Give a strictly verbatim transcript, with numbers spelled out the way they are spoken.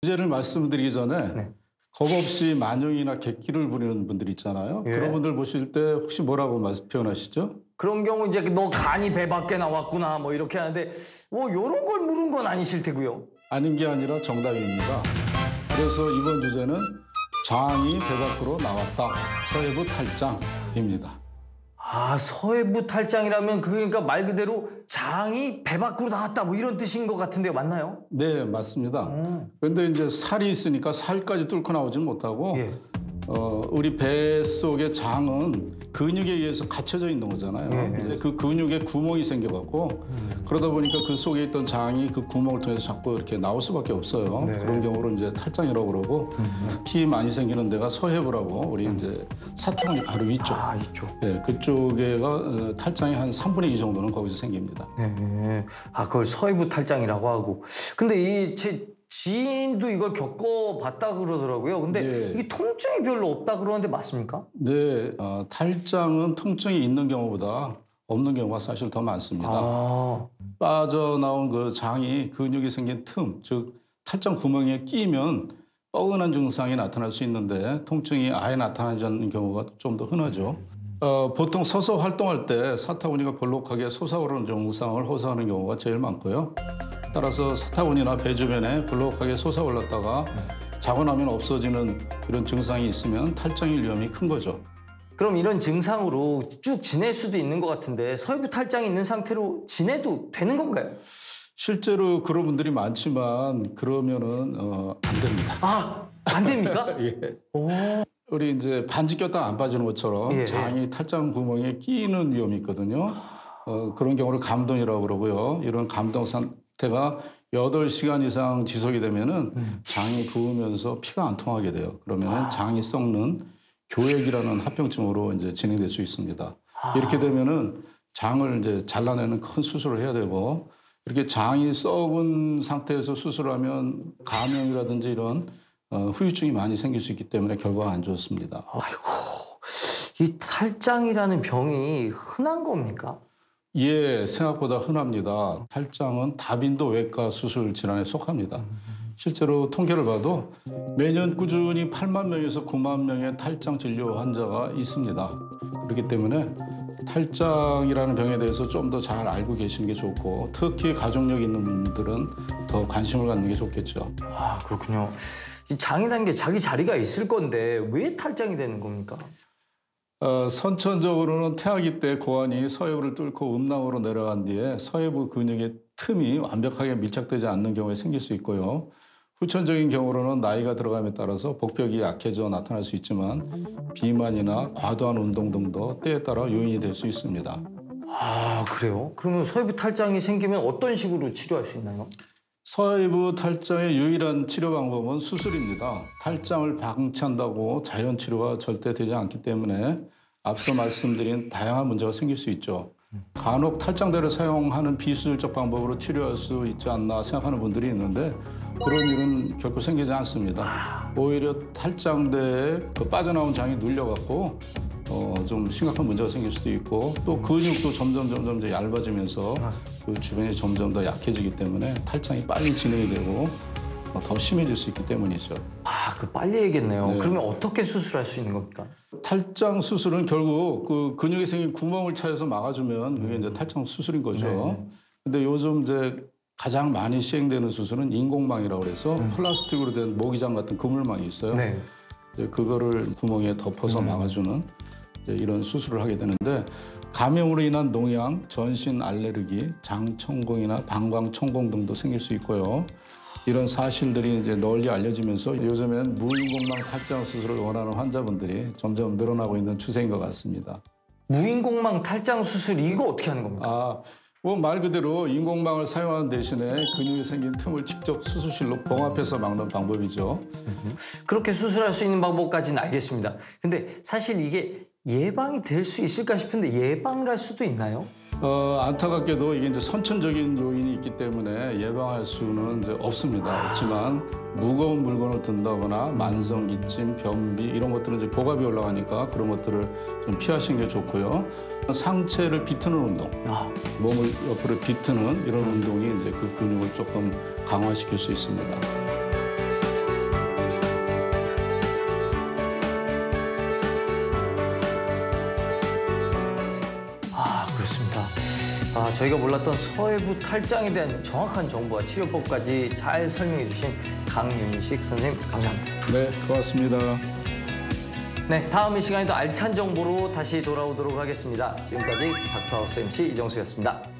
주제를 말씀드리기 전에 네. 겁 없이 만용이나 객기를 부리는 분들 있잖아요. 예. 그런 분들 보실 때 혹시 뭐라고 말씀 표현하시죠? 그런 경우 이제 너 간이 배 밖에 나왔구나 뭐 이렇게 하는데 뭐 이런 걸 물은 건 아니실 테고요. 아닌 게 아니라 정답입니다. 그래서 이번 주제는 장이 배 밖으로 나왔다. 서해부 탈장입니다. 아, 서해부 탈장이라면 그러니까 말 그대로 장이 배 밖으로 나왔다 뭐 이런 뜻인 것 같은데요. 맞나요? 네, 맞습니다. 음. 그런데 이제 살이 있으니까 살까지 뚫고 나오지는 못하고 예. 어, 우리 배 속의 장은 근육에 의해서 갇혀져 있는 거잖아요. 예. 이제 그 근육에 구멍이 생겨갖고 음. 그러다 보니까 그 속에 있던 장이 그 구멍을 통해서 자꾸 이렇게 나올 수밖에 없어요. 네. 그런 경우를 이제 탈장이라고 그러고 음. 특히 많이 생기는 데가 서해부라고 우리 이제 사타구니 바로 위쪽. 아, 이쪽. 네, 그쪽에가 어, 탈장이 한 삼분의 이 정도는 거기서 생깁니다. 네. 아, 그걸 서해부 탈장이라고 하고. 근데 이 제 지인도 이걸 겪어봤다 그러더라고요. 근데 예. 이게 통증이 별로 없다 그러는데 맞습니까? 네, 어, 탈장은 통증이 있는 경우보다 없는 경우가 사실 더 많습니다. 아. 빠져나온 그 장이 근육이 생긴 틈, 즉 탈장 구멍에 끼면 뻐근한 증상이 나타날 수 있는데 통증이 아예 나타나지 않는 경우가 좀 더 흔하죠. 어, 보통 서서 활동할 때 사타구니가 볼록하게 솟아오르는 증상을 호소하는 경우가 제일 많고요. 따라서 사타구니나 배 주변에 볼록하게 솟아올랐다가 자고 나면 없어지는 이런 증상이 있으면 탈장일 위험이 큰 거죠. 그럼 이런 증상으로 쭉 지낼 수도 있는 것 같은데 서해부 탈장이 있는 상태로 지내도 되는 건가요? 실제로 그런 분들이 많지만 그러면은 어, 안 됩니다. 아, 안 됩니까? 예. 오. 우리 이제 반지 꼈다가 안 빠지는 것처럼 예. 장이 탈장 구멍에 끼는 위험이 있거든요. 어, 그런 경우를 감동이라고 그러고요. 이런 감동 상태가 여덟 시간 이상 지속이 되면은 음. 장이 부으면서 피가 안 통하게 돼요. 그러면은 아. 장이 썩는 교액이라는 합병증으로 이제 진행될 수 있습니다. 아. 이렇게 되면은 장을 이제 잘라내는 큰 수술을 해야 되고 이렇게 장이 썩은 상태에서 수술하면 감염이라든지 이런 어, 후유증이 많이 생길 수 있기 때문에 결과가 안 좋습니다. 아이고, 이 탈장이라는 병이 흔한 겁니까? 예, 생각보다 흔합니다. 탈장은 다빈도 외과 수술 질환에 속합니다. 실제로 통계를 봐도 매년 꾸준히 팔만 명에서 구만 명의 탈장 진료 환자가 있습니다. 그렇기 때문에 탈장이라는 병에 대해서 좀 더 잘 알고 계시는 게 좋고 특히 가족력 있는 분들은 더 관심을 갖는 게 좋겠죠. 아, 그렇군요. 이 장이라는 게 자기 자리가 있을 건데 왜 탈장이 되는 겁니까? 어, 선천적으로는 태아기 때 고환이 서해부를 뚫고 음낭으로 내려간 뒤에 서해부 근육의 틈이 완벽하게 밀착되지 않는 경우에 생길 수 있고요. 후천적인 경우로는 나이가 들어감에 따라서 복벽이 약해져 나타날 수 있지만 비만이나 과도한 운동 등도 때에 따라 요인이 될 수 있습니다. 아, 그래요? 그러면 서해부 탈장이 생기면 어떤 식으로 치료할 수 있나요? 서해부 탈장의 유일한 치료 방법은 수술입니다. 탈장을 방치한다고 자연 치료가 절대 되지 않기 때문에 앞서 말씀드린 다양한 문제가 생길 수 있죠. 간혹 탈장대를 사용하는 비수술적 방법으로 치료할 수 있지 않나 생각하는 분들이 있는데 그런 일은 결코 생기지 않습니다. 오히려 탈장대에 그 빠져나온 장이 눌려갖고 어, 좀 심각한 문제가 생길 수도 있고 또 근육도 점점 점점 이제 얇아지면서 그 주변이 점점 더 약해지기 때문에 탈장이 빨리 진행이 되고 어, 더 심해질 수 있기 때문이죠. 아, 그 빨리 해야겠네요. 네. 그러면 어떻게 수술할 수 있는 겁니까? 탈장 수술은 결국 그 근육에 생긴 구멍을 차에서 막아주면 그게 이제 탈장 수술인 거죠. 네. 근데 요즘 이제 가장 많이 시행되는 수술은 인공망이라고 해서 음. 플라스틱으로 된 모기장 같은 그물망이 있어요. 네. 이제 그거를 구멍에 덮어서 음. 막아주는 이제 이런 수술을 하게 되는데 감염으로 인한 농양, 전신 알레르기, 장천공이나 방광천공 등도 생길 수 있고요. 이런 사실들이 이제 널리 알려지면서 요즘엔 무인공망 탈장 수술을 원하는 환자분들이 점점 늘어나고 있는 추세인 것 같습니다. 무인공망 탈장 수술 이거 어떻게 하는 겁니까? 아, 뭐 말 그대로 인공망을 사용하는 대신에 근육이 생긴 틈을 직접 수술실로 봉합해서 막는 방법이죠. 그렇게 수술할 수 있는 방법까지는 알겠습니다. 근데 사실 이게 예방이 될 수 있을까 싶은데 예방을 할 수도 있나요? 어, 안타깝게도 이게 이제 선천적인 요인이 있기 때문에 예방할 수는 이제 없습니다. 없지만 무거운 물건을 든다거나 만성 기침, 변비 이런 것들은 이제 복압이 올라가니까 그런 것들을 좀 피하시는 게 좋고요. 상체를 비트는 운동, 아. 몸을 옆으로 비트는 이런 운동이 이제 그 근육을 조금 강화시킬 수 있습니다. 아, 저희가 몰랐던 서해부 탈장에 대한 정확한 정보와 치료법까지 잘 설명해 주신 강윤식 선생님 감사합니다. 네, 고맙습니다. 네, 다음 이 시간에도 알찬 정보로 다시 돌아오도록 하겠습니다. 지금까지 닥터하우스 엠씨 이정수였습니다.